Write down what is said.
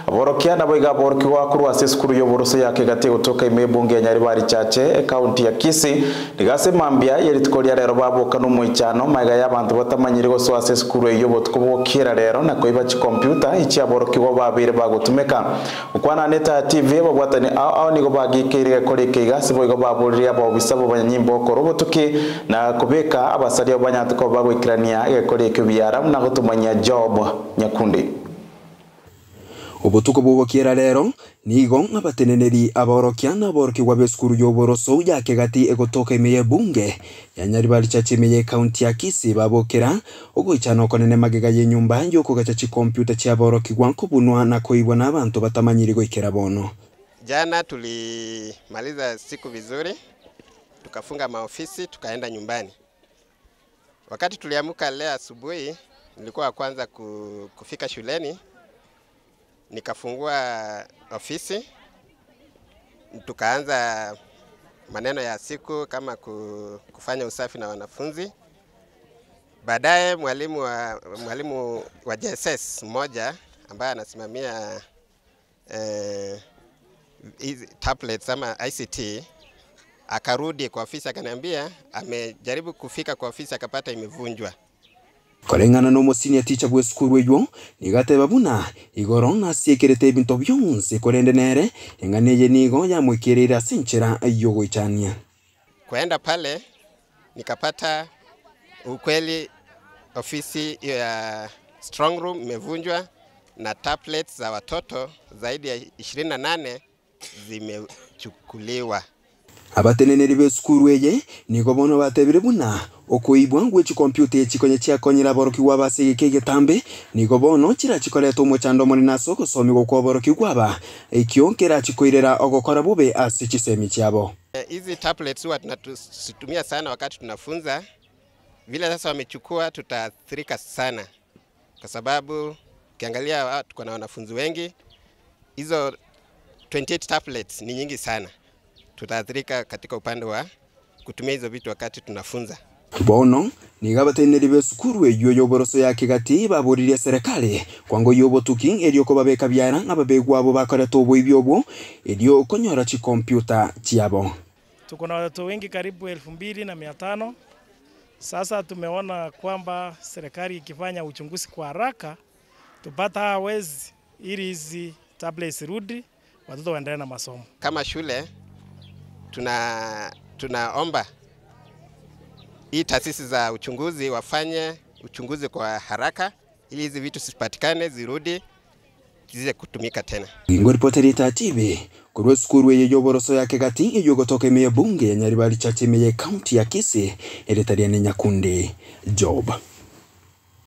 aborokia nabo igaborki wa kuru ase skuru y'oboroso yake gate utoka imebunge ya Nyaribari Chache county ya Kisii nigase mambia yeritukoria rero baboka no muichano maiga y'abantu batamanyire go so ase skuru y'obotukobokira rero na koiba chi computer ichi aboroki wa babire bagutumeka ukwana neta TV babwatani ao nigo bagikirire kore kigase boigo baburiria bo bisabo banyimbo korobotuki na kubeka abasari abanyatuko bagwikirania gekore kyubyara na gutumanya Job Nyakundi Obotuko bwobokira rero nigo abateneneri aborokia na aboroki wa beskuru y'oboroso yake gati egotoka imeye bunge ya Nyaribari Chache imeye county ya Kisii babokera ogoichano konene magega y'enyumba yoko gachachi computer cha aboroki gwanko bunwa na koibwa n'abantu batamanyiri goikera bono. Jana tulimaliza siku vizuri, tukafunga maofisi, tukaenda nyumbani. Wakati tuliamuka leo asubuhi, nilikuwa kwanza kufika shuleni, nikafungua ofisi, tukaanza maneno ya siku kama kufanya usafi na wanafunzi. Baadaye mwalimu wa JSS mmoja ambaye anasimamia tablets ama ICT akarudi kwa ofisi akaniambia amejaribu kufika kwa ofisi akapata imevunjwa. Korengana no senior teacher bwe skuru eyo nigate babuna igoro na siekerete bintu byonse korende nere enganeje nigo ya mwikirira sinchira yogoichania. Kwenda pale nikapata ukweli ofisi ya strong room imevunjwa na tablets za watoto zaidi ya 28 zimechukuliwa. Abateneneri be skuru eye nigo bono batebire buna okoibwa ngwechi computer echikonye chiakonyera aboroki wabase getambe nigo bono chira chikoreto mochando moni naso gosomigwa kwa aboroki gwaba ekionkera chikoirera ogokora bobe ase chisemi chiabo. Hizi tablets huwa tunatutumia sana wakati tunafunza. Vile sasa wamechukua tutaathirika sana kwa sababu ukiangalia tuko na wanafunzi wengi, hizo 28 tablets ni nyingi sana. Tutaathirika katika upande wa kutumia hizo vitu wakati tunafunza. Bono niga abateneri be skuru eyo y'oboroso yake gati baburirie serikali kwango y'obotuki erioko babeka byara ababegwa abo bakoreto obwo obwo erio konyora chi computer chiabo. Tuko na watoto wengi karibu 2500. Sasa tumeona kwamba serikali ikifanya uchunguzi kwa haraka tupata hawezi ili hizi tablets rudi watoto waendelee na masomo. Kama shule tunaomba hii taasisi za uchunguzi wafanye uchunguzi kwa haraka ili hizi vitu sipatikane zirudi zize kutumika tena. Ingo reporteri ta TV kurwe skuru ye y'oboroso yake gati eyo gotoka imeye bunge ya Nyaribari Chache imeye county ya Kisii eretariane Nyakundi Job.